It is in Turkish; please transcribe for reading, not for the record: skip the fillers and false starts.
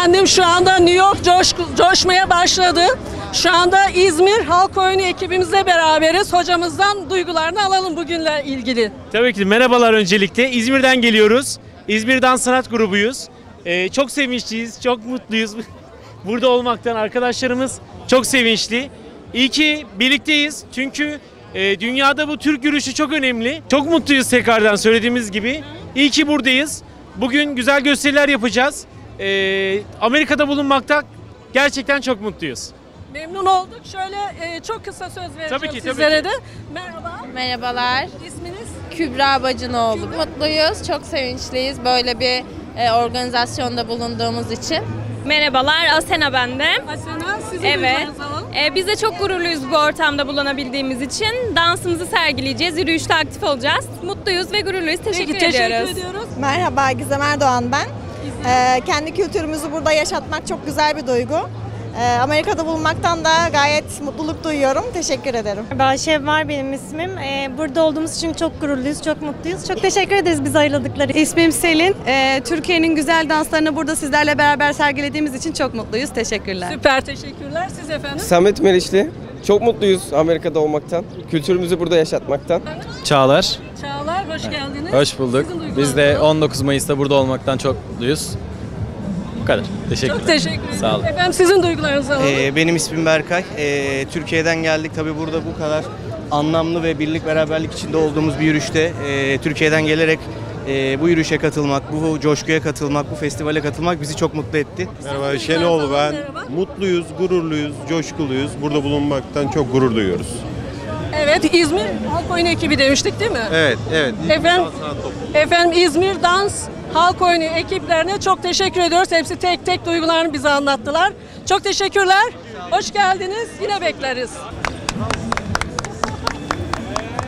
Efendim şu anda New York coşmaya başladı. Şu anda İzmir Halk Oyunu ekibimizle beraberiz. Hocamızdan duygularını alalım bugünle ilgili. Tabii ki merhabalar öncelikle. İzmir'den geliyoruz. İzmir Dans Sanat grubuyuz. Çok sevinçliyiz, çok mutluyuz. Burada olmaktan arkadaşlarımız çok sevinçli. İyi ki birlikteyiz çünkü dünyada bu Türk yürüyüşü çok önemli. Çok mutluyuz tekrardan söylediğimiz gibi. İyi ki buradayız. Bugün güzel gösteriler yapacağız. Amerika'da bulunmakta gerçekten çok mutluyuz. Memnun olduk. Şöyle çok kısa söz vereceğim Tabii ki, sizlere de. Merhaba. Merhabalar. İsminiz? Kübra Bacınoğlu. Mutluyuz, çok sevinçliyiz böyle bir organizasyonda bulunduğumuz için. Merhabalar, Asena ben de. Asena, sizin Evet. duygularınızı alalım. Biz de çok gururluyuz bu ortamda bulunabildiğimiz için. Dansımızı sergileyeceğiz, yürüyüşte aktif olacağız. Mutluyuz ve gururluyuz. Teşekkür Peki, ediyoruz. teşekkür ediyoruz. Merhaba, Gizem Erdoğan ben. Kendi kültürümüzü burada yaşatmak çok güzel bir duygu. Amerika'da bulunmaktan da gayet mutluluk duyuyorum. Teşekkür ederim. Bahşev var benim ismim. Burada olduğumuz için çok gururluyuz, çok mutluyuz. Çok teşekkür ederiz bizi ayırdıkları. İsmim Selin. Türkiye'nin güzel danslarını burada sizlerle beraber sergilediğimiz için çok mutluyuz. Teşekkürler. Süper teşekkürler. Siz efendim? Samet Meriçli. Çok mutluyuz Amerika'da olmaktan. Kültürümüzü burada yaşatmaktan. Çağlar. Çağlar, hoş geldiniz. Hoş bulduk. Sizin duygularınızı Biz de alalım. 19 Mayıs'ta burada olmaktan çok mutluyuz. Bu kadar. Teşekkürler. Çok teşekkür ederim. Sağ olun. Efendim sizin duygularınızı alalım. Benim ismim Berkay. Türkiye'den geldik. Tabii burada bu kadar anlamlı ve birlik beraberlik içinde olduğumuz bir yürüyüşte Türkiye'den gelerek bu yürüyüşe katılmak, bu coşkuya katılmak, bu festivale katılmak bizi çok mutlu etti. Merhaba, Şenoğlu ben. Merhaba. Mutluyuz, gururluyuz, coşkuluyuz. Burada bulunmaktan çok gurur duyuyoruz. Evet, İzmir Halk Oyunu ekibi demiştik değil mi? Evet. Efendim İzmir Dans Halk Oyunu ekiplerine çok teşekkür ediyoruz. Hepsi tek tek duygularını bize anlattılar. Çok teşekkürler. Hoş geldiniz. Yine bekleriz.